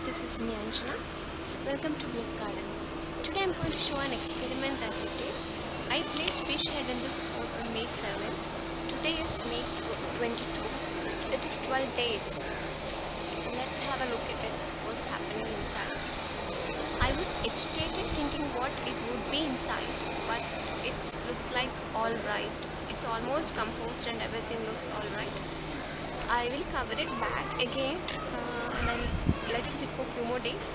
this is me Anjana. Welcome to Bliss Garden. Today I'm going to show an experiment that I did. I placed fish head in this pot on May 7th. Today is May 22. It is 12 days. Let's have a look at it. What's happening inside? I was agitated thinking what it would be inside, but it looks like alright. It's almost composed and everything looks alright. I will cover it back again and I'll let it sit for a few more days.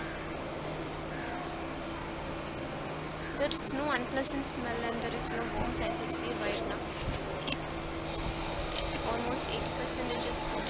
There is no unpleasant smell and there is no worms I could see right now. Almost 80% is done.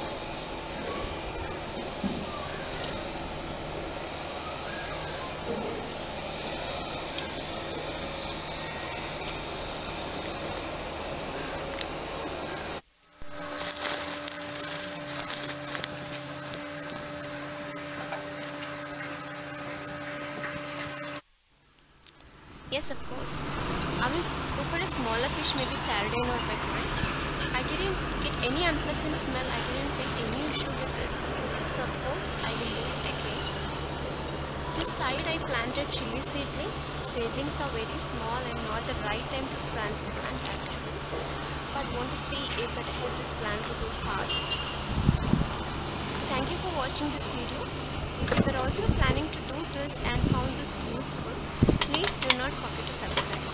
Yes, of course. I will go for a smaller fish, maybe sardine or mackerel. I didn't get any unpleasant smell. I didn't face any issue with this. So of course, I will do it again. This side I planted chili seedlings. Seedlings are very small and not the right time to transplant actually. But want to see if it helps this plant to grow fast. Thank you for watching this video. If you were also planning to do this and found this useful, please do not forget to subscribe.